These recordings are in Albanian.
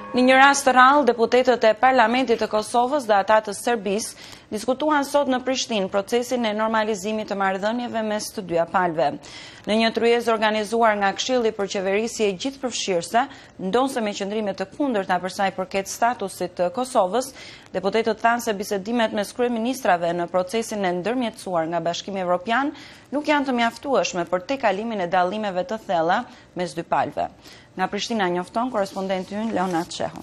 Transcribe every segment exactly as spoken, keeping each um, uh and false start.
Në një rast të rrallë, deputetët e Parlamentit të Kosovës dhe ata të Serbisë diskutuan sot në Prishtinë procesin e normalizimit të marrëdhënieve mes të dyja palëve. Në një tryezë organizuar nga Këshilli për Qeverisje Gjithëpërfshirëse, ndonse me qëndrime të kundërta për sa i përket statusit të Kosovës, deputetët thanë se bisedimet mes kryeministrave në procesin e ndërmjetësuar nga Bashkimi Evropian nuk janë të mjaftueshme për tejkalimin e dallimeve të thella mes dy palëve. Nga Prishtina njofton korespondenti ynë Leonard Shehu.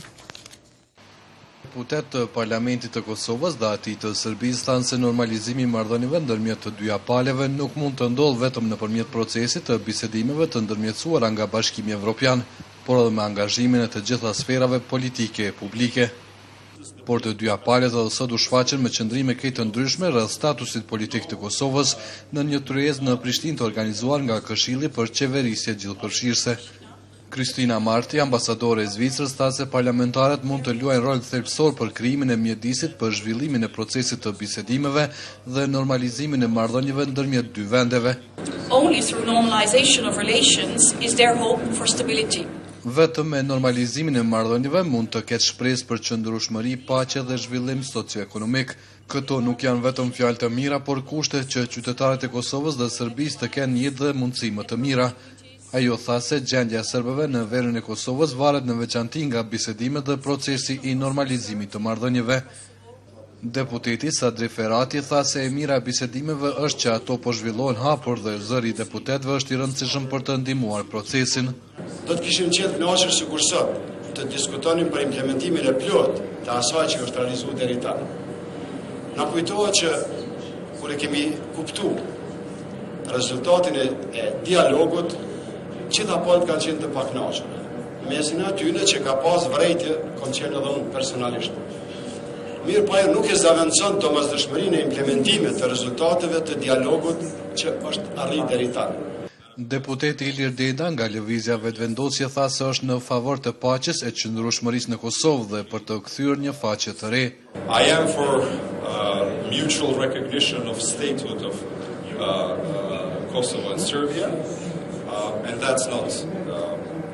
Deputet të Parlamentit të Kosovës dhe ati të Serbisë thanë se normalizimi i marrëdhënieve ndërmjet të dyja palëve nuk mund të ndodhë vetëm nëpërmjet procesit të bisedimeve të ndërmjetësuara nga Bashkimi Evropian, por edhe me angazhimin e të gjitha sferave politike e publike. Por të dyja palët edhe sot u shfaqen me qëndrime krejt të ndryshme rreth statusit politik të Kosovës në një tryezë në Prishtinë të organizuar nga Këshilli për Qeverisje Gjithëpërfshirëse. Kristina Marti, ambasadore e Zvicrës, tha se parlamentarët mund të luajnë rol thelbësor për krijimin e mjedisit për zhvillimin e procesit të bisedimeve dhe normalizimin e marrëdhënieve ndërmjet dy vendeve. Only through normalization of relations is there hope for stability. Vetëm me normalizimin e marrëdhënieve mund të ketë shpresë për qëndrueshmëri, paqe dhe zhvillim socioekonomik. Këto nuk janë vetëm fjalë të mira, por kushte që qytetarët e Kosovës dhe Serbisë të kenë jetë dhe mundësi më të mira. Ajo tha se gjendja e serbëve në verën e Kosovës varet në veçanti nga bisedimet dhe procesi i normalizimit të marrëdhënieve. Deputeti Sadri Ferati tha se e mira e bisedimeve është që ato po zhvillohen hapur dhe zëri i deputetëve është i rëndësishëm për të ndihmuar procesin. Do të kishim qenë kënaqur sikur sot të diskutonim për implementimin e plot të asaj që është realizuar deri tani. Na kujtohet që kur e kemi kuptuar rezultatin e, e dialogut, gjitha palët kanë qenë të pakënaqura. Mesin e atyne që ka pas vrejtje, kanë qenë edhe unë personalisht. Mirë pa e nuk e zavendëson të domosdoshmërinë e implementimit të rezultateve të dialogut që është arrit deri tani. Deputeti Ilir Deda nga Lëvizja Vetëvendosje tha se është në favor të paqes e qëndrueshmërisë në Kosovë dhe për të kthyer një faqe të re. I am for uh, mutual recognition of statehood of uh, uh, Kosovo and Serbia. Uh, and that's not, uh,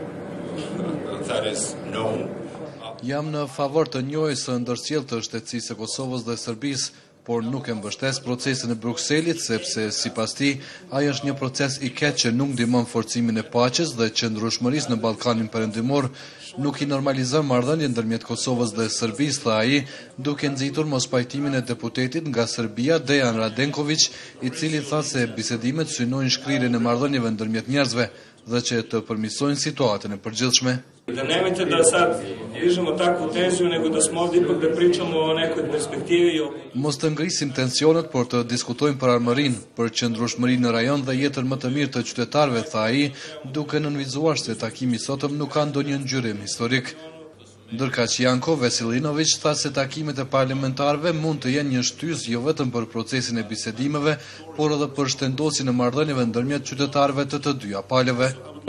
that is known. Uh, Jam në favor të njohjes së ndërsjellë të shtetësisë së Kosovës dhe Serbisë, por nuk e mbështes procesin e Brukselit, sepse sipas tij ai është një proces i keq që nuk ndihmon forcimin e paqes dhe qëndrueshmërisë në Ballkanin Perëndimor, nuk i normalizon marrëdhënien ndërmjet Kosovës dhe Serbisë, tha ai, duke nxitur mospajtimin e deputetit nga Serbia Dejan Radenković, i cili tha se bisedimet synojnë shkrirjen e marrëdhënieve ndërmjet njerëzve dhe që të përmirësojnë situatën e përgjithshme. Da nemojte da sad dižemo takvu tenziju, nego da smo ovdje ipak da pričamo o nekoj perspektivi. Mos të ngrisim tensionet, por të diskutojmë për armërinë, për qëndrueshmërinë në rajon dhe jetën më të mirë të qytetarëve, tha ai, duke nënvizuar se takimi i sotëm nuk ka ndonjë ngjyrim historik. Ndërkaq Janko Veselinović tha se takimet e parlamentarëve mund të jenë një shtysë jo vetëm për procesin e bisedimeve, por edhe për shtendosjen e marrëdhënieve ndërmjet qytetarëve të të dyja palëve.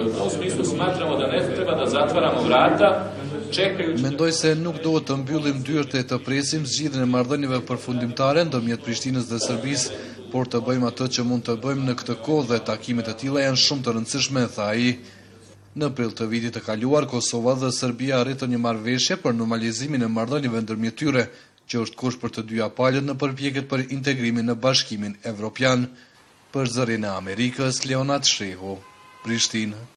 Mendoj se nuk duhet të mbyllim dyert e të presim zgjidhjen e marrëdhënieve përfundimtare ndërmjet Prishtinës dhe Serbisë, por të bëjmë atë që mund të bëjmë në këtë kohë dhe takimet e tilla janë shumë të rëndësishme, tha ai. Në prill të vitit të kaluar, Kosova dhe Serbia arritën një marrëveshje për normalizimin e marrëdhënieve ndërmjet tyre, që është kusht për të dyja palët në përpjekjet për integrimin në Bashkimin Evropian. Për Zërin e Amerikës, Leonard Shehu, Prishtinë.